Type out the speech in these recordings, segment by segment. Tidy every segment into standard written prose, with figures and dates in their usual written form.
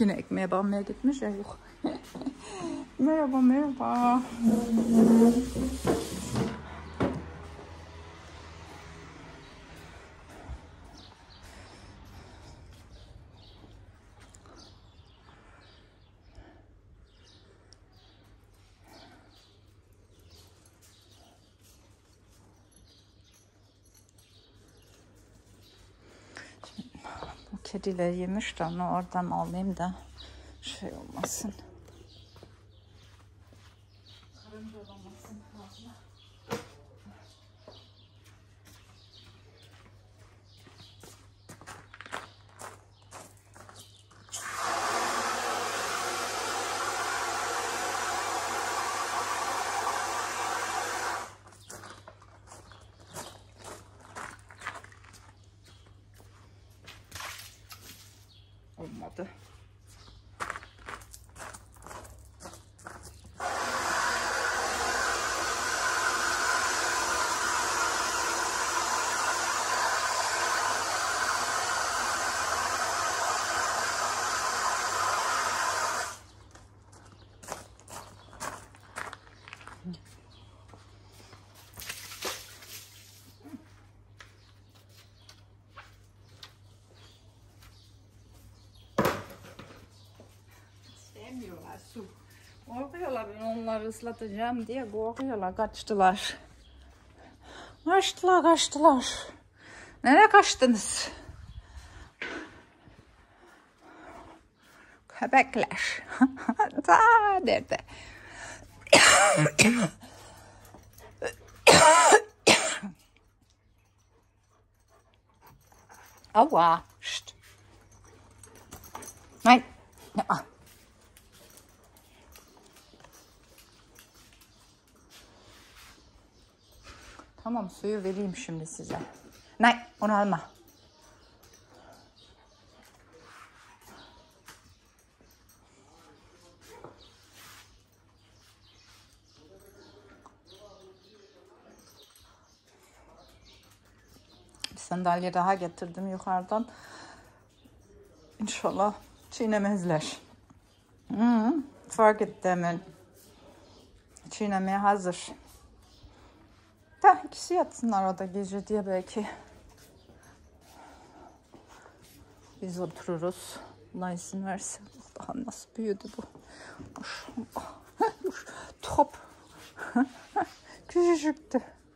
Yine ekmeğe banmaya gitmiş ya yok. Merhaba merhaba. Kediler yemiş de onu oradan alayım da şey olmasın. Karınca olmasın fazla. Olmadı. Sevmiyorlar su. Korkuyorlar, ben onları ıslatacağım diye korkuyorlar, kaçtılar. Kaçtılar. Nereye kaçtınız? Köpekler. Ta nerede? Aua. Şşt. Nein. Ja. Tamam, suyu vereyim şimdi size. Nein, onu alma. Bir sandalye daha getirdim yukarıdan. İnşallah çiğnemezler. Fark etti hemen. Çiğnemeye hazır. Da ikisi yatsınlar orada gece diye belki. Biz otururuz. Allah izin verse. Daha nasıl büyüdü bu. Maşallah. Top. Küçücüktü.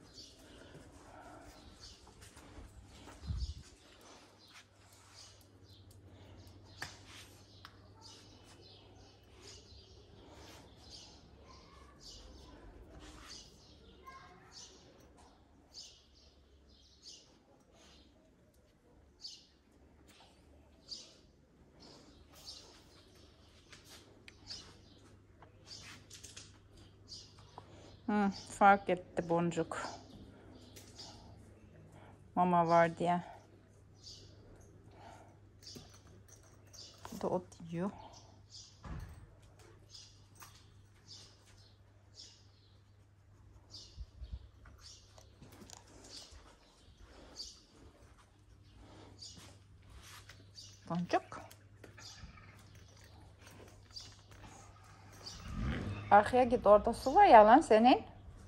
Fark etti boncuk. Mama var diye. Bu da ot yiyor. Boncuk. Arkaya git, orada su var ya lan senin.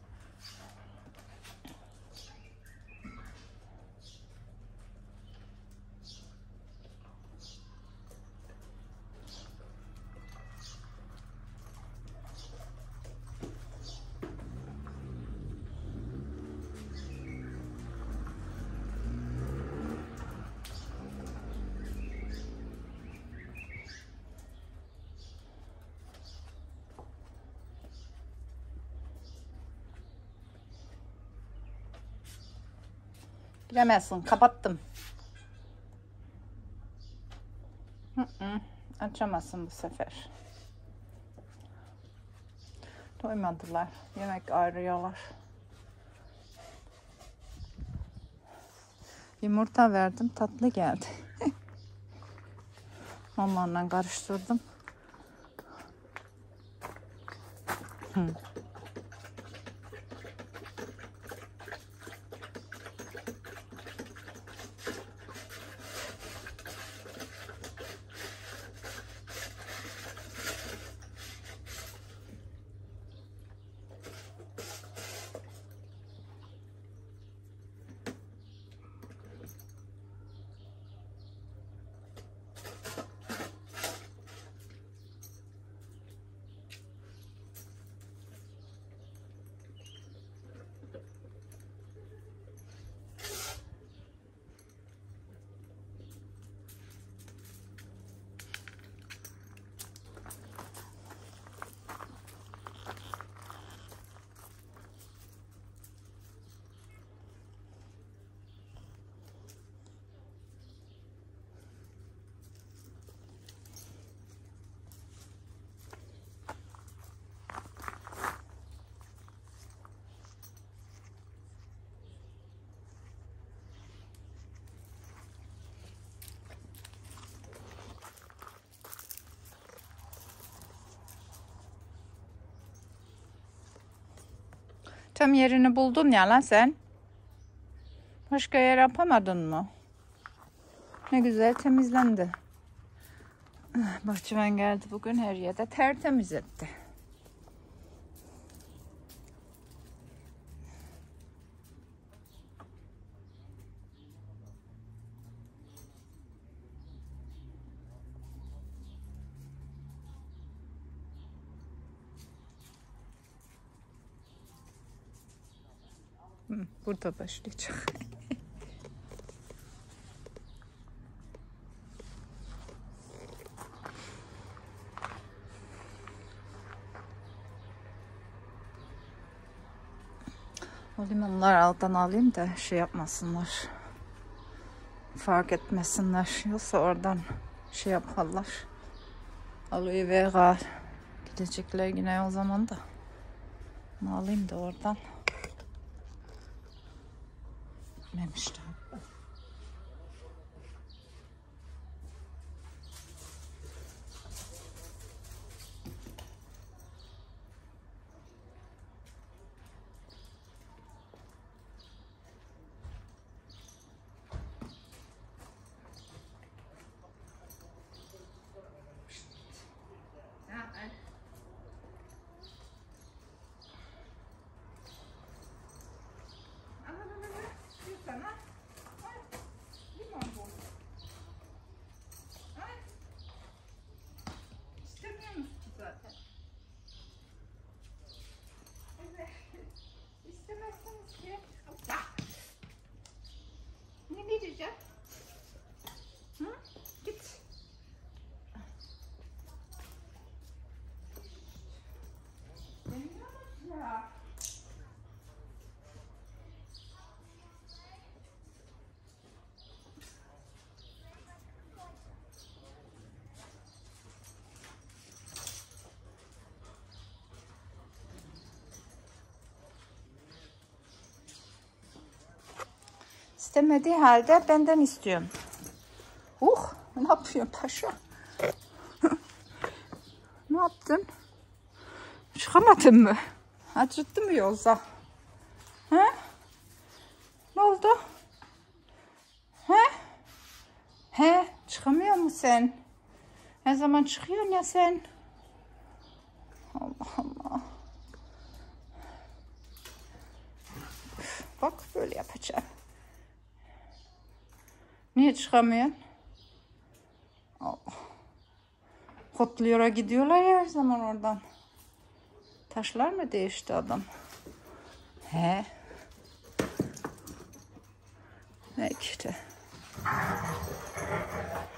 Giremezsin, kapattım. Açamazsın bu sefer. Doymadılar. Yemek arıyorlar. Yumurta verdim, tatlı geldi. Onlarla karıştırdım. Tam yerini buldun ya lan sen. Başka yer yapamadın mı? Ne güzel temizlendi. Bahçıvan geldi bugün, her yerde tertemiz etti. Burada başlayacak. O limonları alttan alayım da şey yapmasınlar. Fark etmesinler. Yoksa oradan şey yaparlar. Aloe vera gidecekler yine o zaman da. Bunu alayım da oradan. Gitmemiştim. Ne diyeceğim? Hı? Git. Ya. İstemediği halde benden istiyorum. Ne yapıyorsun paşa? Ne yaptın? Çıkamadın mı? Acıttı mı yoksa? He? Ne oldu? He? He? Çıkamıyor musun sen? Her zaman çıkıyorsun ya sen. Allah Allah. Bak böyle yapacağım. Niye çıkamıyorsun? Allah. Kotluyor'a gidiyorlar ya her zaman oradan. Taşlar mı değişti adam? He. Ne işte.